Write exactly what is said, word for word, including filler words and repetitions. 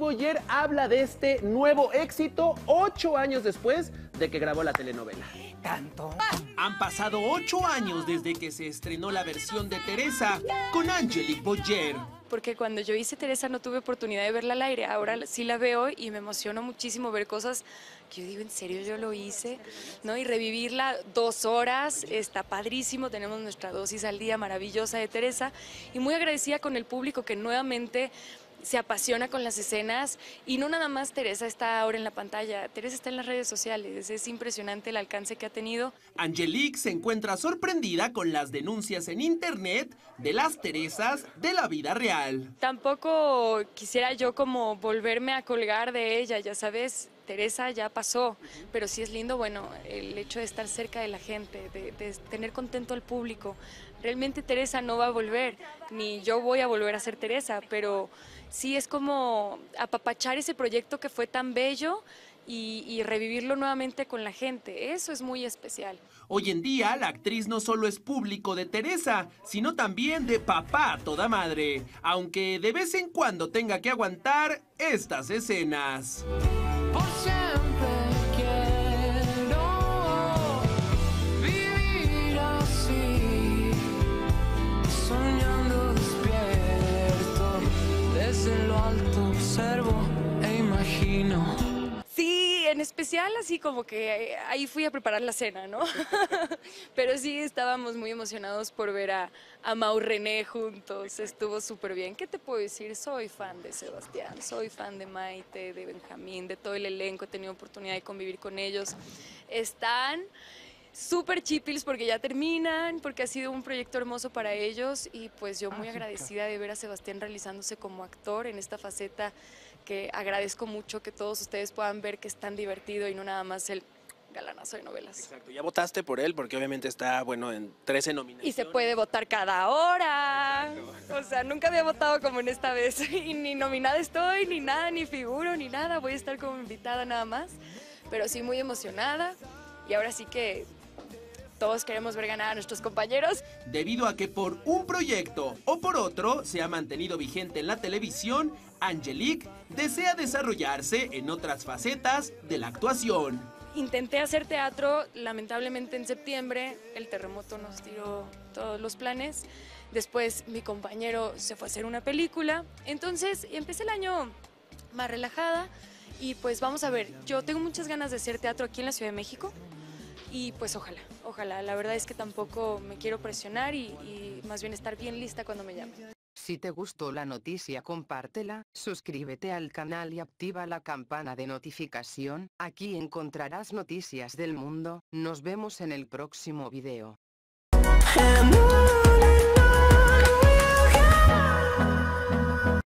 Boyer habla de este nuevo éxito ocho años después de que grabó la telenovela. ¿Tanto? Han pasado ocho años desde que se estrenó la versión de Teresa con Angelique Boyer. Porque cuando yo hice Teresa no tuve oportunidad de verla al aire, ahora sí la veo y me emociono muchísimo ver cosas que yo digo, ¿en serio yo lo hice? ¿No? Y revivirla dos horas, está padrísimo, tenemos nuestra dosis al día maravillosa de Teresa y muy agradecida con el público que nuevamente se apasiona con las escenas y no nada más Teresa está ahora en la pantalla, Teresa está en las redes sociales, es impresionante el alcance que ha tenido. Angelique se encuentra sorprendida con las denuncias en internet de las Teresas de la vida real. Tampoco quisiera yo como volverme a colgar de ella, ya sabes, Teresa ya pasó, pero sí es lindo, bueno, el hecho de estar cerca de la gente, de, de tener contento al público. Realmente Teresa no va a volver, ni yo voy a volver a ser Teresa, pero sí es como apapachar ese proyecto que fue tan bello y, y revivirlo nuevamente con la gente, eso es muy especial. Hoy en día, la actriz no solo es público de Teresa, sino también de papá a toda madre, aunque de vez en cuando tenga que aguantar estas escenas. Por siempre quiero vivir así, soñando despierto, desde lo alto observo e imagino. Sí, en especial así como que ahí fui a preparar la cena, ¿no? Pero sí estábamos muy emocionados por ver a, a Mau René juntos, estuvo súper bien. ¿Qué te puedo decir? Soy fan de Sebastián, soy fan de Maite, de Benjamín, de todo el elenco, he tenido oportunidad de convivir con ellos. Están súper chipils porque ya terminan, porque ha sido un proyecto hermoso para ellos y pues yo muy agradecida de ver a Sebastián realizándose como actor en esta faceta que agradezco mucho que todos ustedes puedan ver que es tan divertido y no nada más el galanazo de novelas. Exacto, ya votaste por él porque obviamente está, bueno, en trece nominaciones. Y se puede votar cada hora. O sea, nunca había votado como en esta vez. Y ni nominada estoy, ni nada, ni figuro, ni nada. Voy a estar como invitada nada más. Pero sí muy emocionada. Y ahora sí que todos queremos ver ganar a nuestros compañeros. Debido a que por un proyecto o por otro se ha mantenido vigente en la televisión, Angelique desea desarrollarse en otras facetas de la actuación. Intenté hacer teatro, lamentablemente en septiembre el terremoto nos tiró todos los planes. Después mi compañero se fue a hacer una película. Entonces empecé el año más relajada y pues vamos a ver, yo tengo muchas ganas de hacer teatro aquí en la Ciudad de México. Y pues ojalá, ojalá. La verdad es que tampoco me quiero presionar y, y más bien estar bien lista cuando me llamen. Si te gustó la noticia, compártela, suscríbete al canal y activa la campana de notificación. Aquí encontrarás noticias del mundo. Nos vemos en el próximo video.